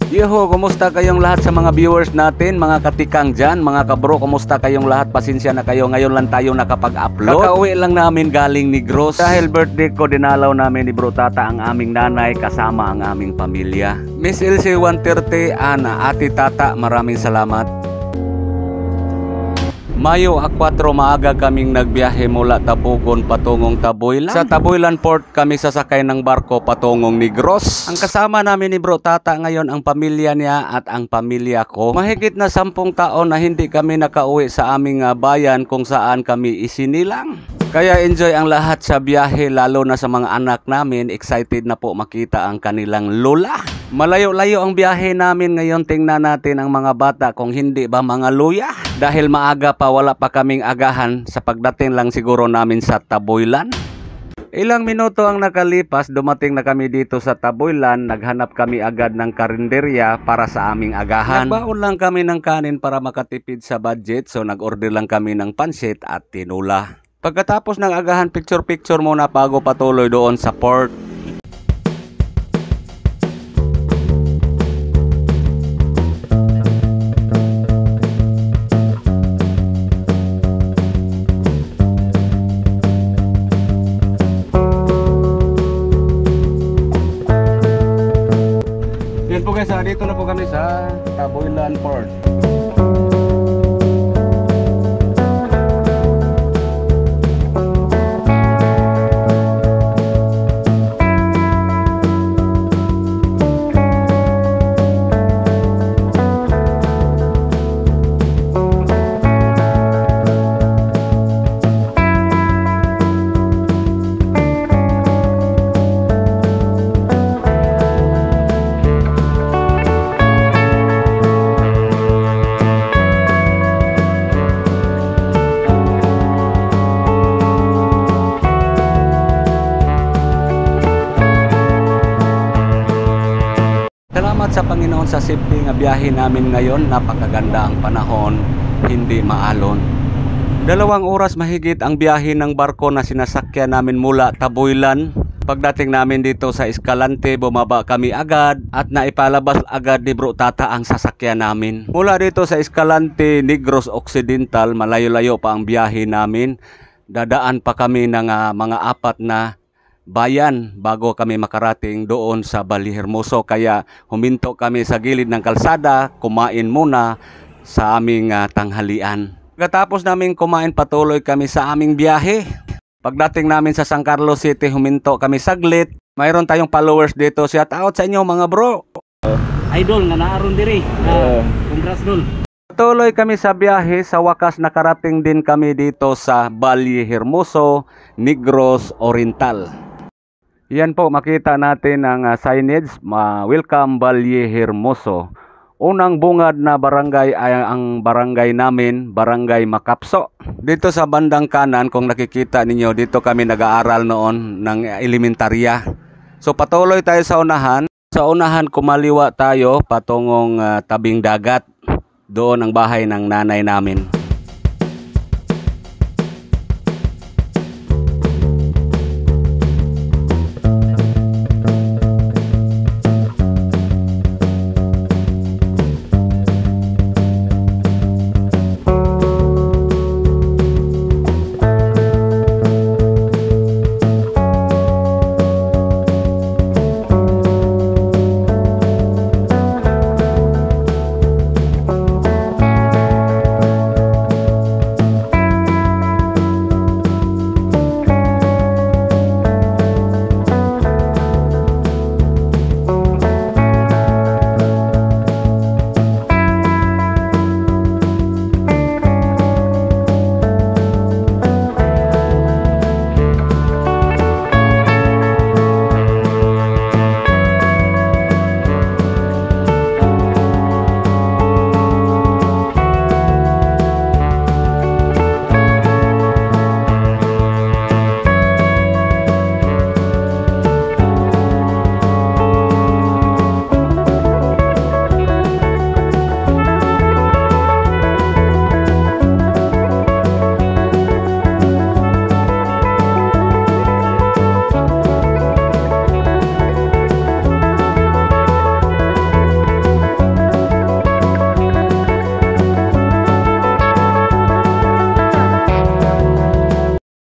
Yeho, kumusta kayong lahat sa mga viewers natin, mga katikang dyan, mga kabro, kumusta kayong lahat? Pasensya na kayo, ngayon lang tayo nakapag-upload. Kakauwi lang namin galing Negros. Dahil birthday ko, dinalaw namin ni Bro Tata ang aming nanay kasama ang aming pamilya. Miss LC 130, Ana, Ate Tata, maraming salamat. Mayo 4, maaga kaming nagbiyahe mula Tabugon patungong Taboylan. Sa Taboylan Port kami sasakay ng barko patungong Negros. Ang kasama namin ni Bro Tata ngayon ang pamilya niya at ang pamilya ko. Mahigit na 10 taon na hindi kami nakauwi sa aming bayan kung saan kami isinilang. Kaya enjoy ang lahat sa biyahe, lalo na sa mga anak namin. Excited na po makita ang kanilang lola. Malayo-layo ang biyahe namin ngayon. Tingnan natin ang mga bata kung hindi ba mga luya. Dahil maaga pa, wala pa kaming agahan, sa pagdating lang siguro namin sa Taboylan. Ilang minuto ang nakalipas, dumating na kami dito sa Taboylan. Naghanap kami agad ng karinderya para sa aming agahan. Nagbaon lang kami ng kanin para makatipid sa budget, so nag-order lang kami ng pansit at tinula. Pagkatapos ng agahan, picture-picture muna bago patuloy doon sa port. Yan po guys, dito na po kami sa Taboylan Port. Salamat sa Panginoon sa safety nga biyahe namin ngayon. Napakaganda ang panahon, hindi maalon. 2 oras mahigit ang biyahe ng barko na sinasakyan namin mula Taboylan. Pagdating namin dito sa Escalante, bumaba kami agad at naipalabas agad ni Bro Tata ang sasakyan namin. Mula dito sa Escalante, Negros Occidental, malayo-layo pa ang biyahe namin. Dadaan pa kami ng mga 4 na bayan bago kami makarating doon sa Ballyhermoso. Kaya huminto kami sa gilid ng kalsada, kumain muna sa aming tanghalian. Pagkatapos namin kumain, patuloy kami sa aming biyahe. Pagdating namin sa San Carlos City, huminto kami saglit. Mayroon tayong followers dito. Shout out sa inyo mga bro. Idol nga naaron diri. Congrats dol. Patuloy kami sa biyahe. Sa wakas nakarating din kami dito sa Ballyhermoso, Negros Oriental. Yan po, makita natin ang signage, Welcome Ballyhermoso. Unang bungad na barangay ay ang barangay namin, Barangay Macapso. Dito sa bandang kanan, kung nakikita ninyo, dito kami nag-aaral noon ng elementarya. So patuloy tayo sa unahan. Sa unahan, kumaliwa tayo patungong tabing dagat. Doon ang bahay ng nanay namin.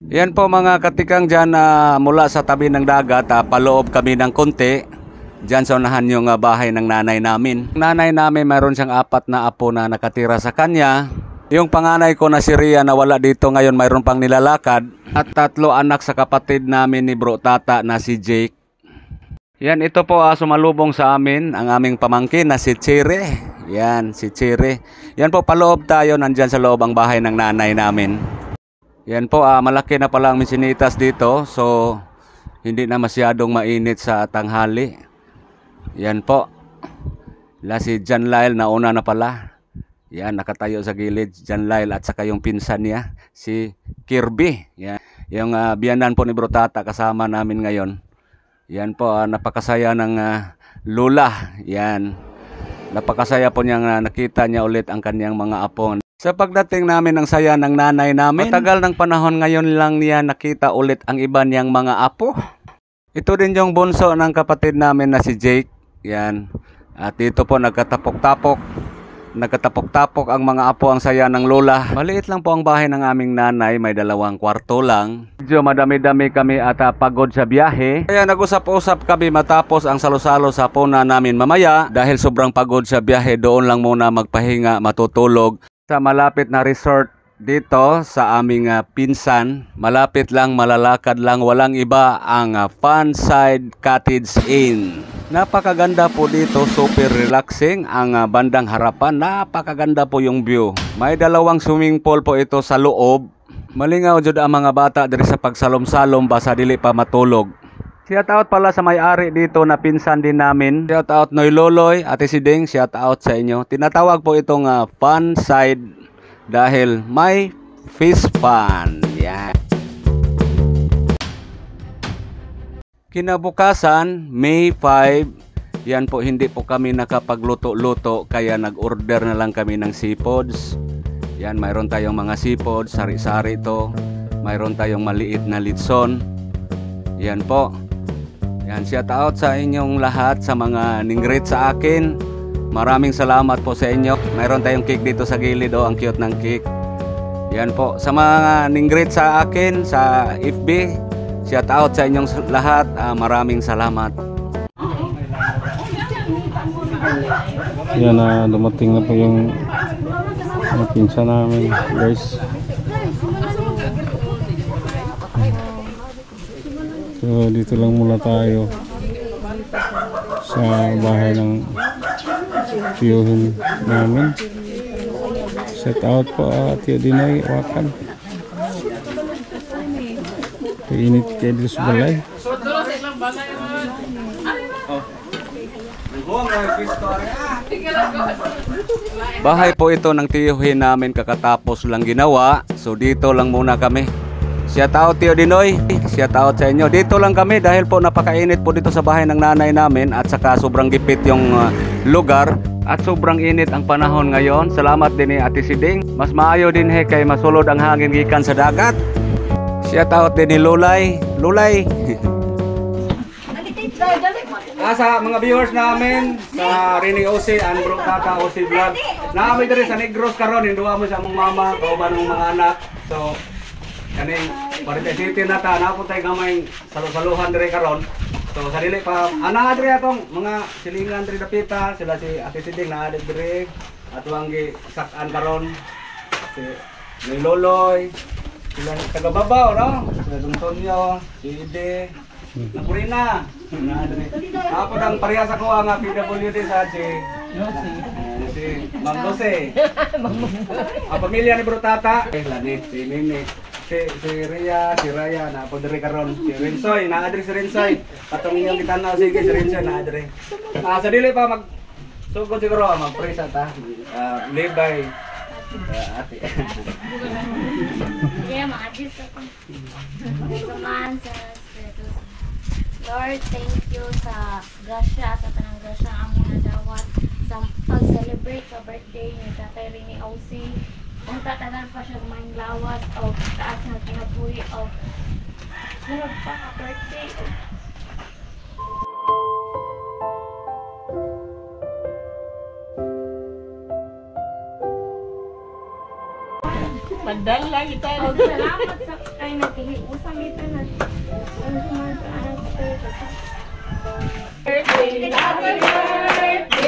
Yan po mga katikang dyan mula sa tabi ng dagat, paloob kami ng konti. Dyan sa unahan yung bahay ng nanay namin. Nanay namin mayroon siyang 4 na apo na nakatira sa kanya. Yung panganay ko na si Ria na wala dito ngayon, mayroon pang nilalakad. At 3 anak sa kapatid namin ni Bro Tata na si Jake. Yan, ito po sumalubong sa amin ang aming pamangkin na si Chire. Yan, si Chire. Yan po, paloob tayo, nandyan sa loob ang bahay ng nanay namin. Yan po, malaki na pala ang misinitas dito. So, hindi na masyadong mainit sa tanghali. Yan po. Si John Lyle, nauna na pala. Yan, nakatayo sa gilid. John Lyle at saka yung pinsan niya, si Kirby. Yan. Yung biyanan po ni Bro Tata kasama namin ngayon. Yan po, napakasaya ng lula. Yan. Napakasaya po niyang nakita niya ulit ang kanyang mga apo. Sa pagdating namin ng saya ng nanay namin, matagal ng panahon ngayon lang niya nakita ulit ang iba niyang mga apo. Ito din yung bunso ng kapatid namin na si Jake. Yan. At dito po nagkatapok-tapok ang mga apo, ang saya ng lola. Maliit lang po ang bahay ng aming nanay, may 2 kwarto lang. Medyo madami-dami kami at pagod sa biyahe. Kaya nag-usap-usap kami matapos ang salo-salo sa puna namin mamaya. Dahil sobrang pagod sa biyahe, doon lang muna magpahinga, matutulog. Sa malapit na resort dito sa aming pinsan, malapit lang, malalakad lang, walang iba, ang Funside Cottage Inn. Napakaganda po dito, super relaxing ang bandang harapan, napakaganda po yung view. May 2 swimming pool po ito sa loob. Malingaw jud ang mga bata diri sa pagsalom-salom basa dili pa matulog. Shout out pala sa may-ari dito na pinsan din namin. Shout out Noy Loloy, Ate Siding, shout out sa inyo. Tinatawag po itong Funside dahil may fish pan. Yan. Kinabukasan, May 5, yan po, hindi po kami nakapagluto-luto kaya nag-order na lang kami ng seafoods. Yan, mayroon tayong mga seafoods, sari-sari to. Mayroon tayong maliit na litson. Yan po. Yan, shout out sa inyong lahat sa mga ninggrit sa akin. Maraming salamat po sa inyo. Mayroon tayong cake dito sa gilid, ang cute ng cake. Yan po, sa mga ninggrit sa akin sa FB, shout out sa inyong lahat. Maraming salamat. Yan na dumating na po yung pinsan namin, guys. So dito lang muna tayo sa bahay ng tiyuhin namin. Set out po Tiyo Dinoy Wakan. Init kayo dito sa balay. Bahay po ito ng tiyuhin namin, kakatapos lang ginawa. So dito lang muna kami. Shout out Tiyo Dinoy, shout out sa inyo. Dito lang kami dahil po napakainit po dito sa bahay ng nanay namin at saka sobrang gipit yung lugar at sobrang init ang panahon ngayon. Salamat din ni Ate Siding. Mas maayo din kay masulod ang hangin gikan sa dagat. Shout out din ni Lulay. Lulay. Sa mga viewers namin sa Rini OC and Bro Tata OC Vlog. Naami diri sa Negros karon, hinduwa mo sa mong mama, kauban ng mga anak. So kaning Parite City na ta, na po tayo gamay salusaluhan dire karon. So sa dili pa ana adre atong mga silingan diri dapita, sila si Ate Siding na adre dire at wanggi sakan karon. Si Loloy, sila taga Babaw, no? Sila Tonyo, si Ide, Napurina. Na adre. Ako ang parehas ako ang PWD sa si Ma'am Dose. Ang pamilya ni Bro Tata, lani si Nini. Si Ria, si Raya, na po diri karon. Si Rensoy, na adre si Rensoy. Katong inyong gitanaw, sige si Rensoy na adre. Sa dili pa mag sugod siguro mag-pray sa ta. Live by ate. Yeah, ma-adjust ako. Samahan sa Espiritu. Lord, thank you sa grasya, sa tanang grasya ang mga dawat sa pag-celebrate sa birthday ni Tatay Rini OC. Kung tatanan pa siya kumain lawas o taas na kinabuhi o birthday. Padala kita. Oh, salamat sa kay naghiusang ito na. Ang sumunod sa anak ko. Birthday, happy birthday.